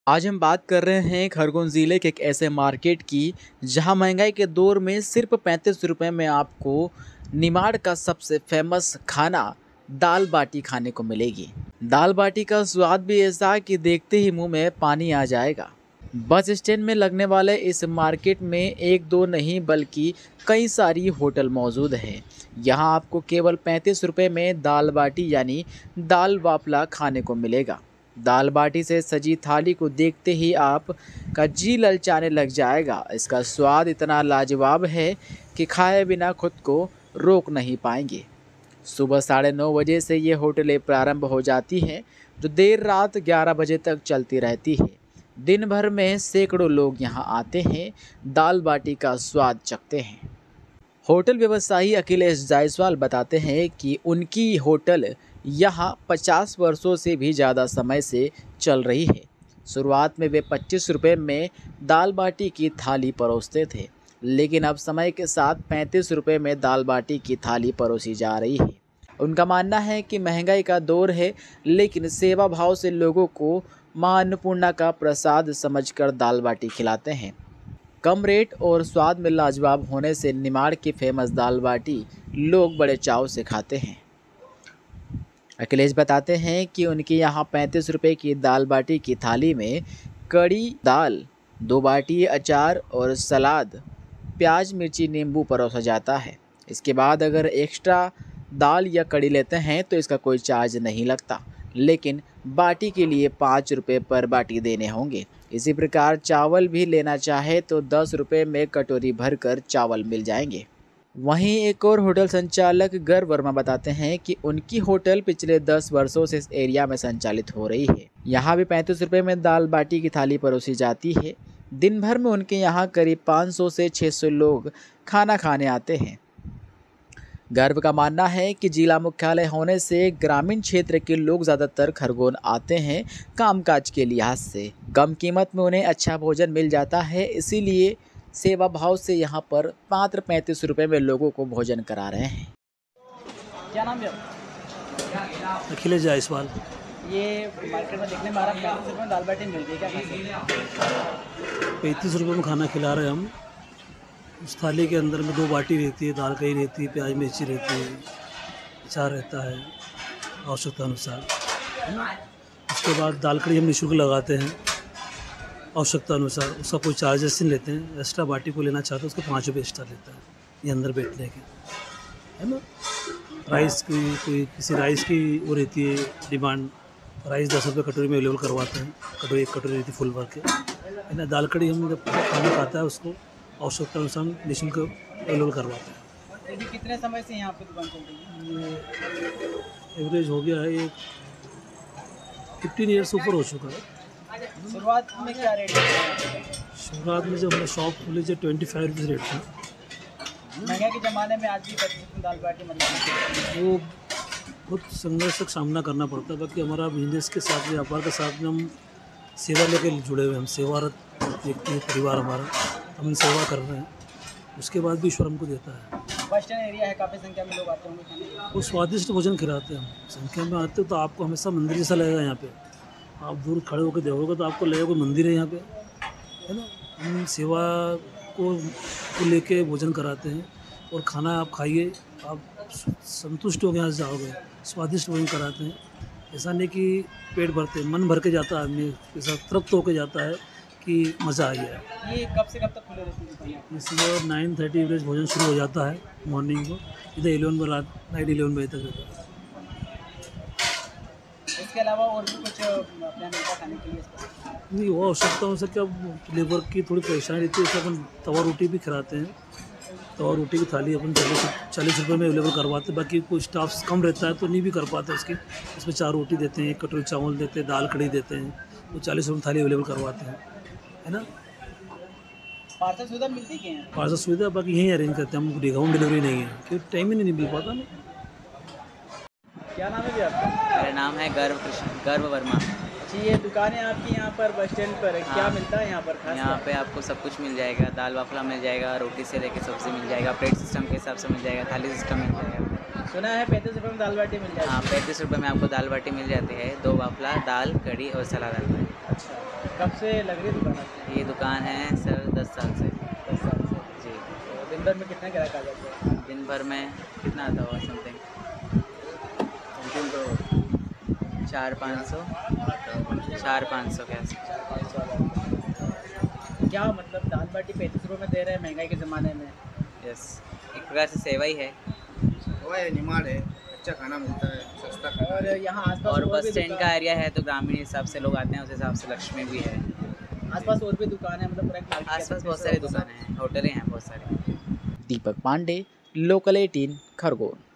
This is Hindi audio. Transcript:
आज हम बात कर रहे हैं खरगोन ज़िले के एक ऐसे मार्केट की जहां महंगाई के दौर में सिर्फ 35 रुपये में आपको निमाड़ का सबसे फेमस खाना दाल बाटी खाने को मिलेगी। दाल बाटी का स्वाद भी ऐसा कि देखते ही मुंह में पानी आ जाएगा। बस स्टैंड में लगने वाले इस मार्केट में एक दो नहीं बल्कि कई सारी होटल मौजूद हैं। यहाँ आपको केवल 35 रुपये में दाल बाटी यानी दाल बाफला खाने को मिलेगा। दाल बाटी से सजी थाली को देखते ही आप का जी ललचाने लग जाएगा। इसका स्वाद इतना लाजवाब है कि खाए बिना खुद को रोक नहीं पाएंगे। सुबह 9:30 बजे से ये होटलें प्रारंभ हो जाती हैं जो देर रात 11 बजे तक चलती रहती है। दिन भर में सैकड़ों लोग यहाँ आते हैं, दाल बाटी का स्वाद चखते हैं। होटल व्यवसायी अखिलेश जायसवाल बताते हैं कि उनकी होटल यहाँ 50 वर्षों से भी ज़्यादा समय से चल रही है। शुरुआत में वे 25 रुपये में दाल बाटी की थाली परोसते थे, लेकिन अब समय के साथ 35 रुपये में दाल बाटी की थाली परोसी जा रही है। उनका मानना है कि महंगाई का दौर है, लेकिन सेवा भाव से लोगों को माँ अन्नपूर्णा का प्रसाद समझकर दाल बाटी खिलाते हैं। कम रेट और स्वाद में लाजवाब होने से निमाड़ की फेमस दाल बाटी लोग बड़े चाव से खाते हैं। अखिलेश बताते हैं कि उनके यहाँ 35 रुपये की दाल बाटी की थाली में कड़ी दाल, 2 बाटी अचार और सलाद, प्याज मिर्ची नींबू परोसा जाता है। इसके बाद अगर एक्स्ट्रा दाल या कड़ी लेते हैं तो इसका कोई चार्ज नहीं लगता, लेकिन बाटी के लिए 5 रुपये पर बाटी देने होंगे। इसी प्रकार चावल भी लेना चाहे तो 10 रुपये में कटोरी भरकर चावल मिल जाएंगे। वहीं एक और होटल संचालक गर्व वर्मा बताते हैं कि उनकी होटल पिछले 10 वर्षों से इस एरिया में संचालित हो रही है। यहाँ भी 35 रुपये में दाल बाटी की थाली परोसी जाती है। दिन भर में उनके यहाँ करीब 500 से 600 लोग खाना खाने आते हैं। गर्व का मानना है कि जिला मुख्यालय होने से ग्रामीण क्षेत्र के लोग ज़्यादातर खरगोन आते हैं कामकाज के लिहाज से। कम कीमत में उन्हें अच्छा भोजन मिल जाता है, इसीलिए सेवा भाव से यहाँ पर मात्र 35 रुपये में लोगों को भोजन करा रहे हैं। क्या नाम है? अखिलेश जायसवाल। ये मार्केट में देखने में आ रहा है 35 रुपये में दाल बाटी मिल रही है, क्या 35 रुपये में खाना खिला रहे हैं हम। उस थाली के अंदर में 2 बाटी रहती है, दाल कड़ी रहती है, प्याज मिर्ची रहती है, अचार रहता है आवश्यकता अनुसार, है ना। उसके बाद दाल कड़ी हम निःशुल्क लगाते हैं आवश्यकता अनुसार, उसका कोई चार्जेस नहीं लेते हैं। एक्स्ट्रा बाटी को लेना चाहते हैं उसको 5 रुपये एक्स्ट्रा लेता है ये अंदर बैठने के, है ना। राइस की कोई किसी राइस की वो रहती है डिमांड, राइस 10 रुपये कटोरी में अवेलेबल करवाते हैं। कटोरी एक कटोरी रहती है फुल भर के, है ना। दाल कड़ी हम जब खाना खाता है उसको आवश्यकता अनुसार निःशुल्क अवेलेबल करवाते हैं। ये कितने समय से यहाँ पे दुकान चल रही है? ये एवरेज हो गया है, ये 15 ईयर्स ऊपर हो चुका है। शुरुआत में क्या रेट है? शुरुआत में जब हमने शॉप खोली थी 25 रुपये रेट था। महंगाई के ज़माने में आज भी 25 रुपये दाल बाटी मतलब वो बहुत संघर्ष का सामना करना पड़ता है। बाकी हमारा बिजनेस के साथ, व्यापार के साथ में हम सेवा लेके जुड़े हुए, हम सेवारत व्यक्ति परिवार हमारा, हम सेवा कर रहे हैं। उसके बाद भी ईश्वर हमको देता है। बस स्टैंड एरिया है, काफ़ी संख्या में लोग आते होंगे खाने। वो स्वादिष्ट भोजन खिलाते हैं हम। संख्या में आते हो तो आपको हमेशा मंदिर जैसा लगेगा। यहाँ पे आप दूर खड़े होकर देखोगे तो आपको लगेगा कोई मंदिर है यहाँ पे, है ना। हम सेवा को लेके भोजन कराते हैं और खाना आप खाइए, आप संतुष्ट होकर यहाँ से जाओगे। स्वादिष्ट भोजन कराते हैं, ऐसा नहीं कि पेट भरते, मन भर के जाता है आदमी, ऐसा तृप्त होकर जाता है कि मज़ा आ गया। ये कब से कब तक खुले रहती है दुकान? ये सुबह 9:30 एवरेज भोजन शुरू हो जाता है मॉर्निंग को, इधर 11 बजे नाइट 11 बजे तक रहता है। इसके अलावा और भी कुछ अपने मिलता खाने के लिए? नहीं, वो आवश्यकता हो सकता है, लेबर की थोड़ी परेशानी रहती है, इससे अपन तवा रोटी भी खिलाते हैं। तवा रोटी की थाली अपन 40 रुपये में अवेलेबल करवाते हैं। बाकी कोई स्टाफ कम रहता है तो नहीं भी कर पाते उसकी, इसमें 4 रोटी देते हैं, 1 कटोरी चावल देते हैं, दाल कड़ी देते हैं, तो 40 रुपये में थाली अवेलेबल करवाते हैं, है ना। पार्सल सुविधा मिलती है? पार्सल सुविधा बाकी यहीं अरेंज करते हैं हम, होम डिलीवरी नहीं है क्योंकि टाइम ही नहीं मिल पाता ना। क्या नाम है जी आपका? मेरा नाम है गर्व वर्मा। जी, ये दुकान है आपकी यहाँ पर बस स्टैंड पर है। क्या मिलता है यहाँ पर खास? यहाँ पे आपको सब कुछ मिल जाएगा, दाल बाफला मिल जाएगा, रोटी से लेके सब्जी मिल जाएगा, प्लेट सिस्टम के हिसाब से मिल जाएगा, थाली सिस्टम मिल जाएगा। सुना है 35 रुपये में दाल बाटी मिल जाएगी? हाँ, 35 रुपये में आपको दाल बाटी मिल जाती है, 2 बाफला, दाल कड़ी और सलाद आता है। अच्छा। कब से लग रही है दुकान आपकी? ये दुकान है सर 10 साल से। 10 साल से। जी। तो दिन भर में कितने ग्राहक आ जाते हैं? दिन भर में कितना आता होगा समथिंग? समथिंग तो 400-500 400-500 के आस। 400-500 आ जाते हैं। क्या मतलब दाल बाटी 35 रुपये में दे रहे हैं महंगाई के ज़माने में? यस, एक प्रकार से सेवा ही है। वो है निमाड़ है, अच्छा खाना मिलता है, सस्ता खाना और है। यहाँ आसपास और बस भी स्टैंड का दुकान- एरिया है तो ग्रामीण हिसाब से लोग आते हैं, उस हिसाब से लक्ष्मी भी है। आसपास और भी दुकान है, मतलब पूरा एक मार्केट आसपास है, बहुत सारी दुकानें हैं, होटलें हैं बहुत सारी। दीपक पांडे, लोकल 18 खरगोन।